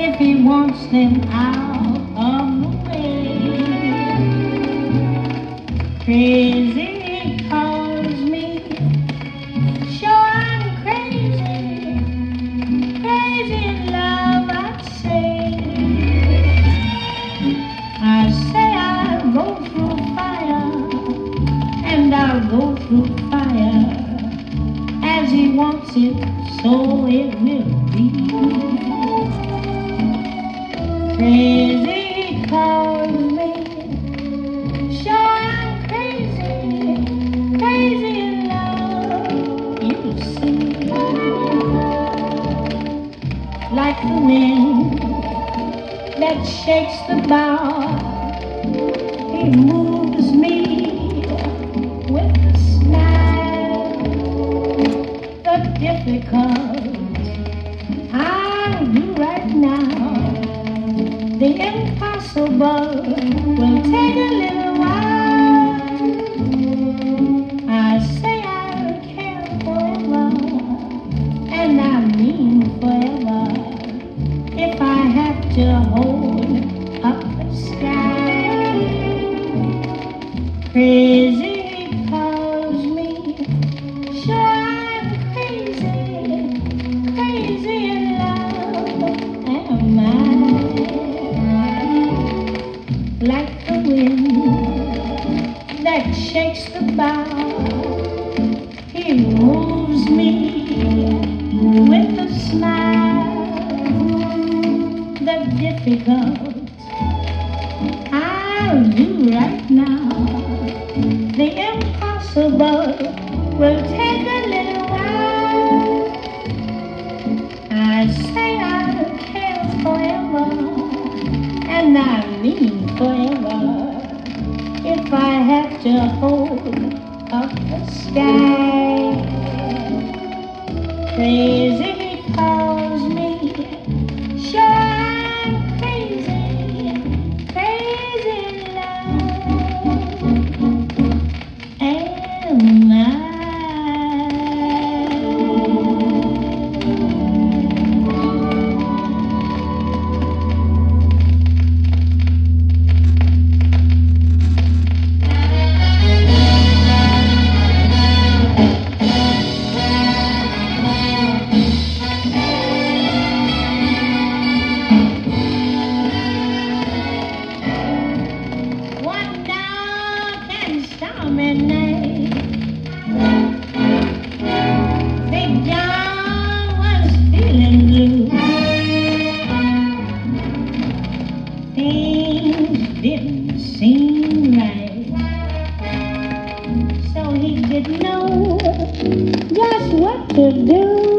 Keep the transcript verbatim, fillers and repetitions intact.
if he wants them out of the way. Crazy he calls me, sure I'm crazy, crazy in love I'd say. I say I'll go through fire, and I'll go through fire, as he wants it, so it will be. Crazy he calls me, sure I'm crazy, crazy in love, you see. Like the wind that shakes the bough, he moves me with a smile. The difficult I'll do right now, the impossible will take a little while. I say I'll care forever, and I mean forever, if I have to hold up the sky. Crazy he calls me, sure I'm crazy, crazy in love am I. Like the wind that shakes the bough, he moves me with a smile. The difficult I'll do right now, the impossible will take a little while. I say I'll care forever, and I mean forever, if I have to hold up the sky. Crazy he calls me, sure I'm crazy, crazy in love am I. Midnight, Big John was feeling blue. Things didn't seem right, so he didn't know just what to do.